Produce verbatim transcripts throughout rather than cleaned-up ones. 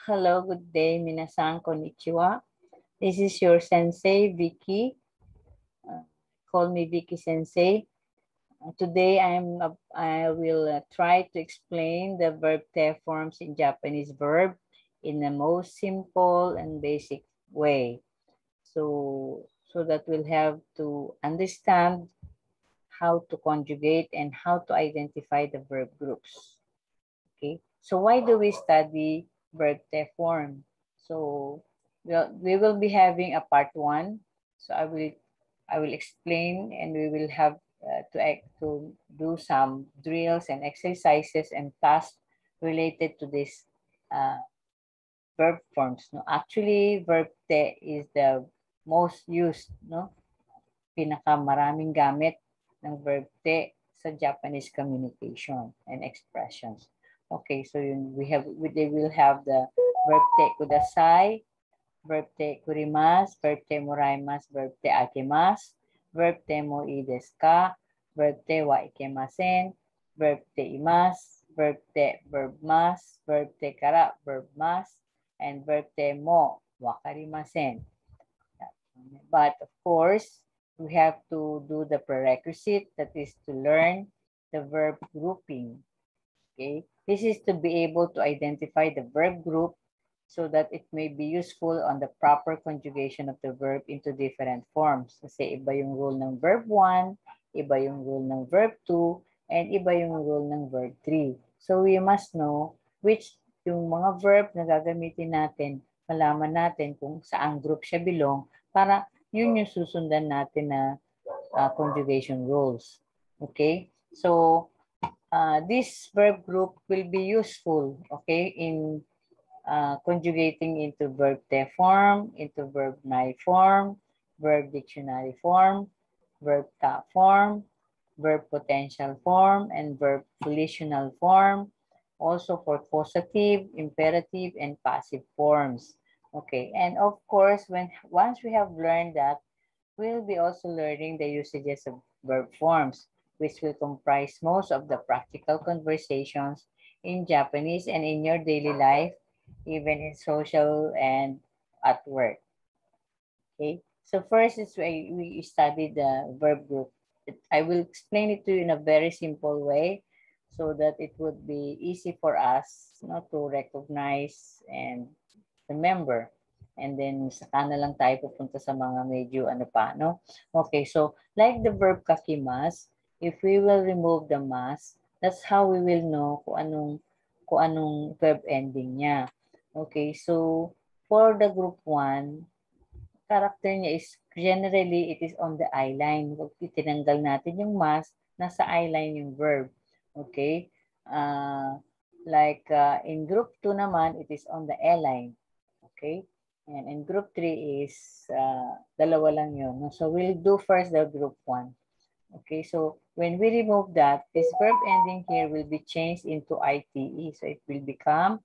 Hello, good day, minasan, konnichiwa. This is your sensei, Vicky. Uh, call me Vicky Sensei. Uh, today, I'm uh, I will uh, try to explain the verb te forms in Japanese verb in the most simple and basic way. So, so that we'll have to understand how to conjugate and how to identify the verb groups. Okay, so why do we study verb te form? So we'll, we will be having a part one. So I will I will explain, and we will have uh, to act, to do some drills and exercises and tasks related to this uh, verb forms. No, actually, verb te is the most used, no, pinakamaraming gamit ng verb te sa Japanese communication and expressions. Okay, so yun, we have, we, they will have the verb te kudasai, verb te kurimasu, verb te moraimasu, verb te akemasu, verb te mo ii desu ka, verb te wa ikemasen, verb te imasu, verb te verb mas, verb te kara verb mas, and verb te mo wakarimasen. But of course, we have to do the prerequisite, that is to learn the verb grouping. Okay, this is to be able to identify the verb group so that it may be useful on the proper conjugation of the verb into different forms. Kasi iba yung rule ng verb one, iba yung rule ng verb two, and iba yung rule ng verb three. So we must know which yung mga verb na gagamitin natin, malaman natin kung saang group siya belong, para yun yung susundan natin na uh, conjugation rules. Okay? So, uh, this verb group will be useful, okay, in uh, conjugating into verb te form, into verb nai form, verb dictionary form, verb ta form, verb potential form, and verb volitional form, also for causative, imperative, and passive forms. Okay, and of course, when once we have learned that, we'll be also learning the usages of verb forms, which will comprise most of the practical conversations in Japanese and in your daily life, even in social and at work. Okay, so first is we, we studied the verb group. I will explain it to you in a very simple way so that it would be easy for us not to recognize and remember. And then, saka na lang tayo pupunta sa mga medyo ano pa, no? Okay, so like the verb kakimas, if we will remove the mas, that's how we will know kung anong, kung anong verb ending niya. Okay, so for the group one, character niya is generally it is on the I line. Pag tinanggal natin yung mas, nasa I line yung verb. Okay? Uh, like uh, in group two naman, it is on the L line. Okay? And in group three is uh, dalawa lang yun. So we'll do first the group one. Okay, so when we remove that, this verb ending here will be changed into I T E. So it will become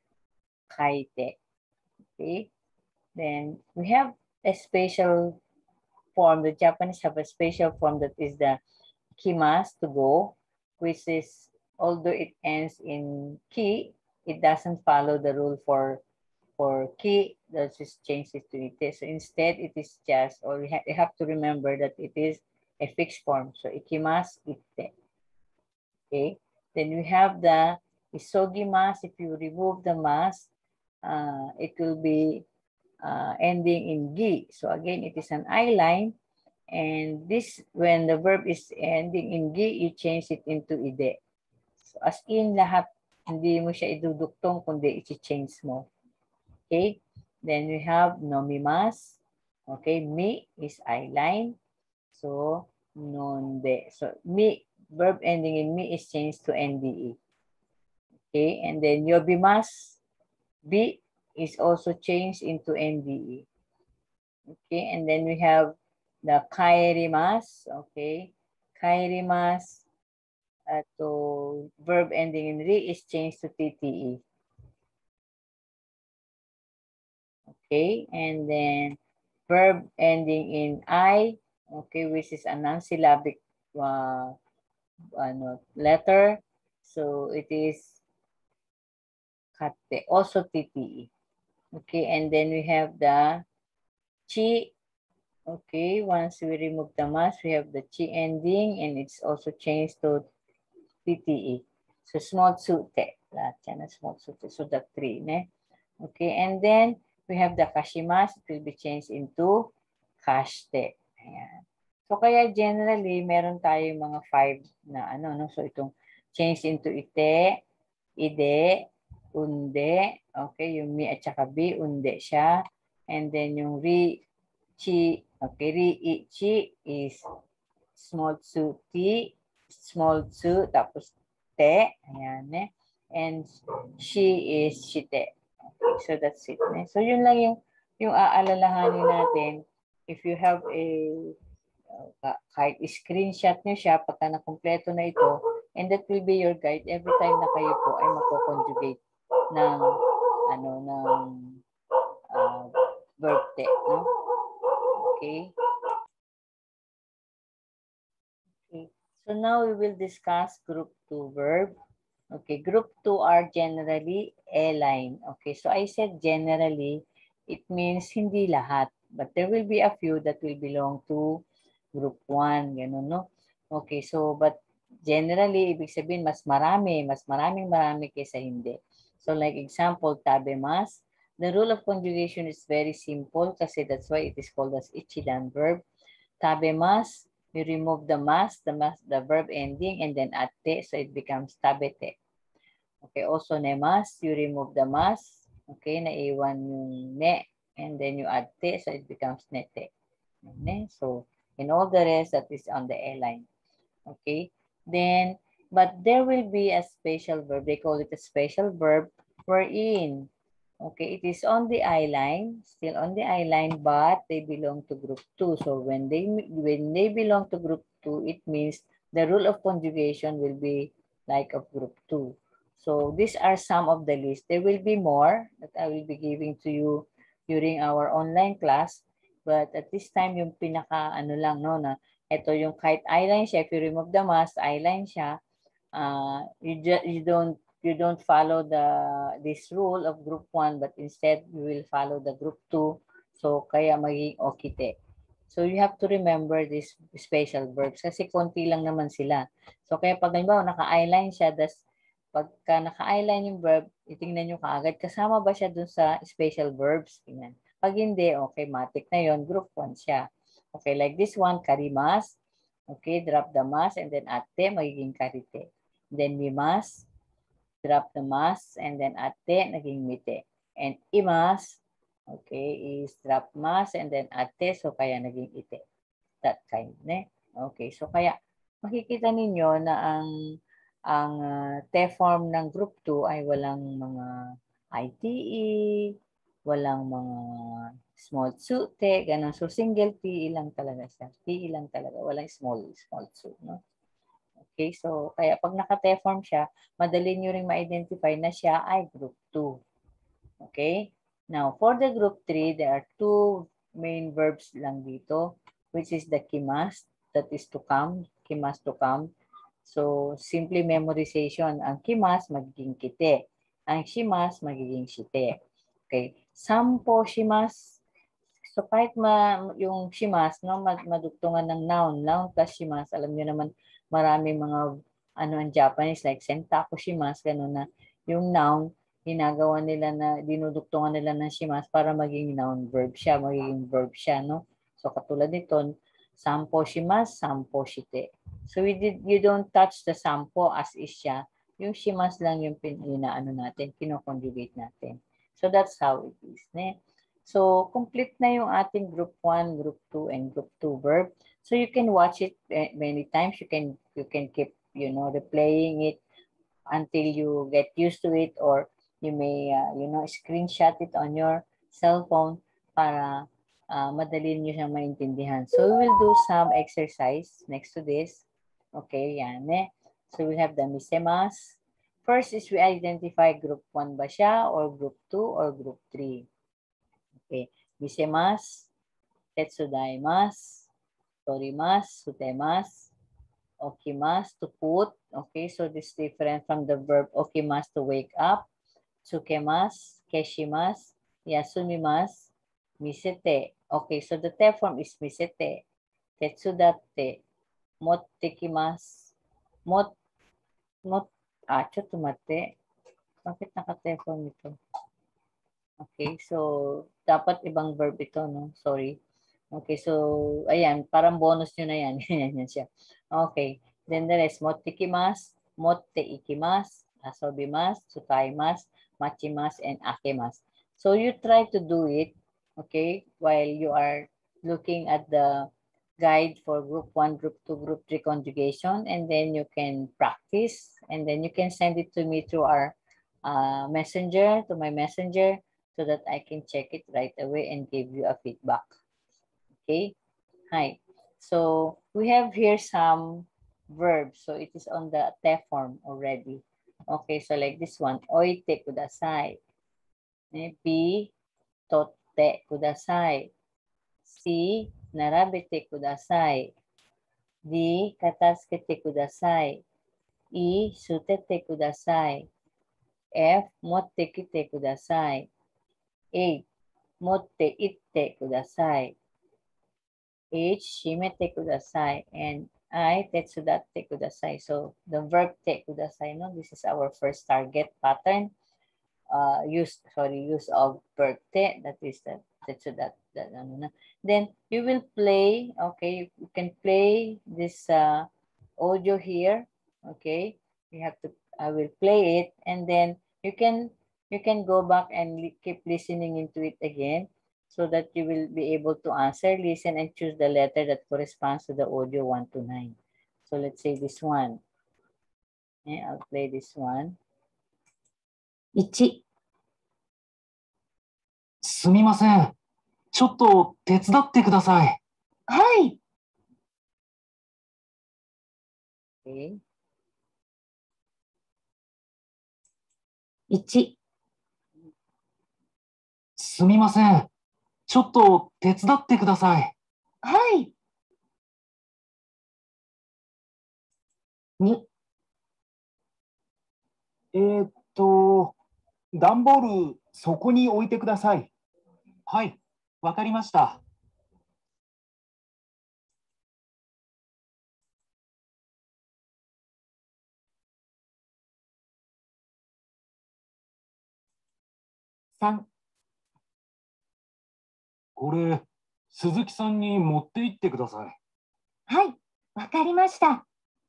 kaite. Okay? Then we have a special form. The Japanese have a special form that is the kimas, to go, which is, although it ends in ki, it doesn't follow the rule for for ki, that just changes to ite. So instead, it is just, or you, ha you have to remember that it is a fixed form. So ikimas, ite. Okay. Then we have the isogimas. If you remove the mas, uh, it will be uh, ending in gi. So again, it is an I line. And this, when the verb is ending in gi, you change it into ide. So as in lahat, hindi mo siya iduduktong, kundi i-change mo. Okay? Then we have nomimas. Okay, mi is I line. So, nonde. So, mi, verb ending in mi is changed to N D E. Okay, and then yobimas, bi is also changed into N D E. Okay, and then we have the kairimas. Okay, kairimas. Uh, to verb ending in ri is changed to T T E. Okay, and then verb ending in I, okay, which is a non-syllabic uh, ano, letter. So it is kate, also T T E. Okay, and then we have the chi. Okay, once we remove the mas, we have the chi ending and it's also changed to T T E. So small tsute. Lahat yan na small tsute. So the three. Ne? Okay, and then we have the kashimas. It will be changed into kashte. Ayan. So kaya generally, meron tayo mga five na ano, no? So itong change into ite, ide, unde. Okay, yung mi at saka bi, unde siya. And then yung ri, chi. Okay, ri, i, chi is small tsu, ti, small tsu, tapos te. Ayan eh. And she is shite. Okay, so that's it. Eh? So yun lang yung, yung aalalahanin natin. If you have a uh, kahit screenshot nyo siya pagka nakumpleto na ito, and that will be your guide every time na kayo po ay magko-conjugate ng ano ng uh, verb te, no? Okay. Okay. So now we will discuss group two verb. Okay, group two are generally A-line. Okay, so I said generally, it means hindi lahat. But there will be a few that will belong to group one. Ganun, no? Okay, so but generally, ibig sabihin, mas marami, mas maraming marami kaysa hindi. So like example, tabemas. The rule of conjugation is very simple kasi that's why it is called as ichidan verb. Tabemas, you remove the mas, the mas, the verb ending, and then ate, so it becomes tabete. Okay, also nemas, you remove the mas, okay, naiwan yung ne, and then you add te, so it becomes nete. Okay, so in all the rest, that is on the A line. Okay, then, but there will be a special verb, they call it a special verb, wherein okay, it is on the I line, still on the I line, but they belong to group two. So when they when they belong to group two, it means the rule of conjugation will be like of group two. So these are some of the list. There will be more that I will be giving to you during our online class. But at this time, yung pinaka ano lang, no, na ito yung kahit I line siya, if you remove the mask, I line siya, uh, you, just, you don't you don't follow the this rule of group one, but instead you will follow the group two. So kaya magiging okite. So you have to remember these special verbs kasi konti lang naman sila. So kaya pag halimbawa naka-eyeline siya, das pagka naka-eyeline yung verb, itingnan nyo kaagad kasama ba siya dun sa special verbs. Tingnan. Pag hindi, okay, matik na yon, group one siya. Okay, like this one, karimas. Okay, drop the mas and then ate, magiging karite. Then mimas, drop the mas, and then ate, naging mite. And imas, okay, is drop mas, and then ate, so kaya naging ite. That kind, ne? Okay, so kaya makikita ninyo na ang ang uh, te form ng group two ay walang mga I T E, walang mga small tsu, te, ganun. So single T E lang talaga siya. T E lang talaga, walang small, small tsu, no? Okay, so kaya pag naka-te form siya, madali nyo rin ma-identify na siya ay group two. Okay? Now, for the group three, there are two main verbs lang dito, which is the kimas, that is to come, kimas to come. So, simply memorization. Ang kimas, magiging kite. Ang shimas, magiging shite. Okay. Sampo shimas. So, kahit ma, yung shimas, no, madugtungan ng noun, noun plus shimas, alam niyo naman, marami mga, ano, ang Japanese, like sentaku shimas, gano'n na, yung noun, ginagawa nila na, dinudugtungan nila ng shimas para maging noun verb siya, magiging verb siya, no? So, katulad nito, sampo shimas, sampo shite. So, we did, you don't touch the sampo as is siya. Yung shimas lang yung pinaano natin, kinoconjugate natin. So, that's how it is, ne? So, complete na yung ating group one, group two, and group two verb. So, you can watch it many times. You can, you can keep, you know, replaying it until you get used to it, or you may, uh, you know, screenshot it on your cell phone para uh, madali nyo siyang maintindihan. So, we will do some exercise next to this. Okay, yan eh. So, we have the misemas. First is we identify group one ba siya, or group two, or group three. Okay, misemas, tetsudaimasu, torimasu, sutemasu, okimasu, to put. Okay, so this is different from the verb okimasu, to wake up. Tsukemasu, keshimasu, Yasumimasu. Misete. Okay, so the te form is misete. Tetsudatte. Mottekimasu. Mot, mot, ah, chotto matte. Bakit naka-te form ito? Okay, so dapat ibang verb ito, no? Sorry. Okay, so ayan, parang bonus nyo na yan. Yan yan siya. Okay, then the rest, mottekimasu, motte ikimasu, asobimasu, tsukaimasu, machimasu, and akemasu. So you try to do it, okay, while you are looking at the guide for group one, group two, group three conjugation, and then you can practice, and then you can send it to me through our uh, messenger, to my messenger, so that I can check it right away and give you a feedback. Okay, hi. So we have here some verbs. So it is on the te form already. Okay, so like this one, oite kudasai. B, totte kudasai. C, narabete kudasai. D, kataskete kudasai. E, sutete kudasai. F, motte kite kudasai. H, motte itte kudasai. H, shimete kudasai. And I, tetsudatte kudasai. So the verb te kudasai, no? This is our first target pattern. Uh, use, sorry, use of verb te, that is the tetsudatte. That, ano na. Then you will play, okay, you can play this uh, audio here, okay? You have to, I will play it, and then you can, you can go back and li keep listening into it again, so that you will be able to answer, listen, and choose the letter that corresponds to the audio one to nine. So let's say this one. Okay, I'll play this one. いち、すみません。ちょっと手伝ってください。はい。 Okay. いち、すみません。ちょっと手伝ってください。はい。に、えーっと、段ボールそこに置いてください。はい、わかりました。さん、これ、鈴木さんに持って行ってください。はい、わかりました。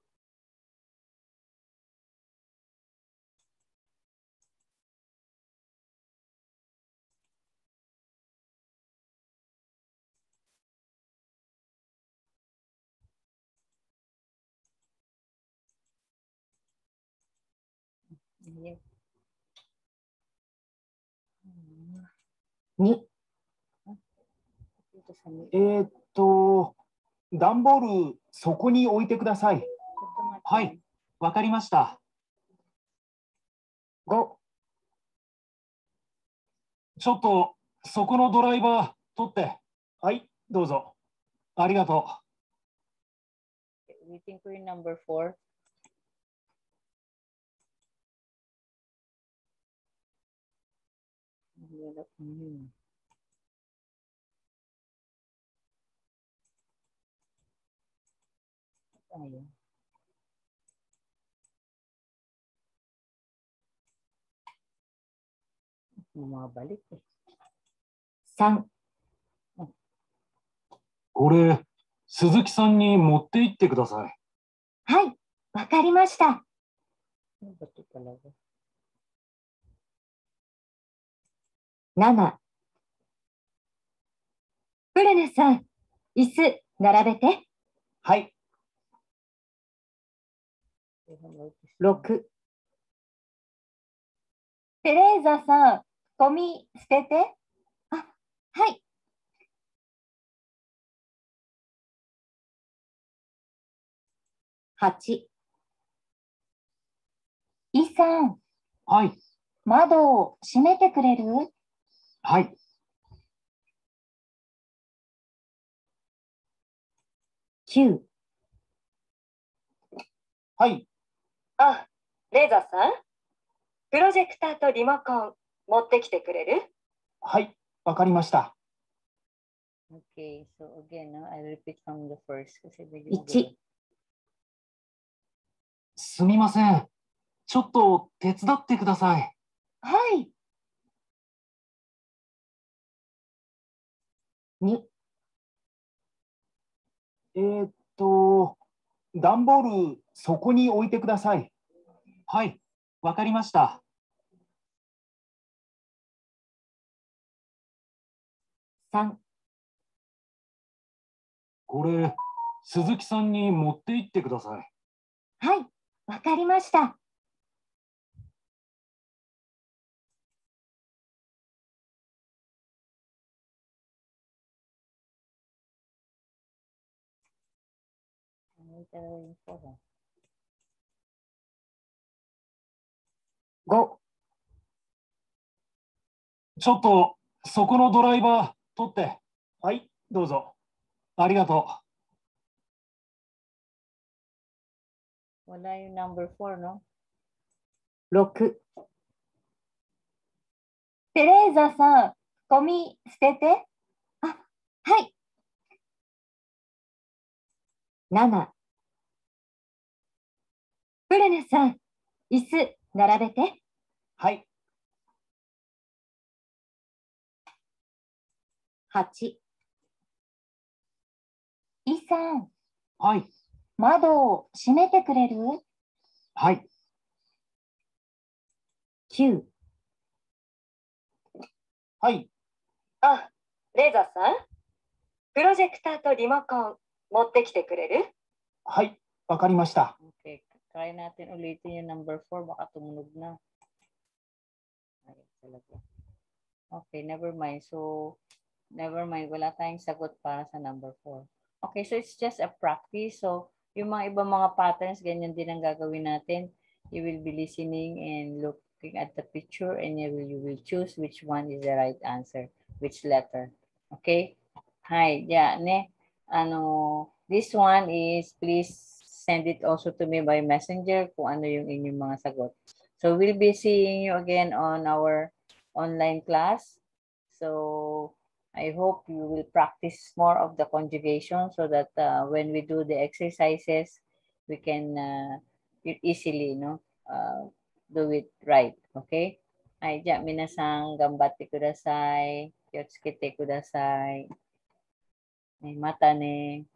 Yeah. に、えーっと、段ボールそこに置いてください。はい、わかりました。ご、ちょっとそこのドライバー取って。はい、どうぞ。ありがとう。Waiting for number four. Hmm. Ayun. Bumabalik eh. さん、これ、鈴木さんに持って行ってください。はい、わかりました。なな、ブルネさん、椅子並べて。はい。ろく、テレーザさん、ゴミ捨てて。あ、はい。はち、イさん。はい。窓を閉めてくれる？はい。きゅう。はい。あ、レーザーさん、プロジェクターとリモコン持ってきてくれる？ はい、わかりました。 Okay, so again, no, I repeat from the first. Kasi medyo い magulo. ち、 すみません。ちょっと手伝ってください。 はい。に、 えーっと、段ボール、そこに置いてください。はい、わかりました。 さん、 これ、鈴木さんに持って行ってください。 はい、わかりました。ご、 ちょっと、そこのドライバー、取って。はい、どうぞ。ありがとう。 Wala yung number four, no? ろく、テレーザさん、ゴミ捨てて。あ、はい。なな、ブルネさん、椅子並べて。 はい。 はち、イさん、 はい。 窓を閉めてくれる？ はい。 きゅう、 はい。 あ、レーザさん、プロジェクターとリモコン持ってきてくれる？ はい、わかりました。 Okay, try natin ulitin yung number four. Baka tumunog na. Ayun talaga. Okay, never mind. So, never mind. Wala tayong sagot para sa number four. Okay, so it's just a practice. So, yung mga ibang mga patterns, ganyan din ang gagawin natin. You will be listening and looking at the picture and you will, you will choose which one is the right answer, which letter. Okay? Hi, yeah, ne. Ano, this one is, please send it also to me by messenger kung ano yung inyong mga sagot. So, we'll be seeing you again on our online class. So I hope you will practice more of the conjugation so that uh, when we do the exercises, we can uh, easily, no, uh, do it right. Okay? はい、じゃあ皆さん頑張ってください。気をつけてください。またね。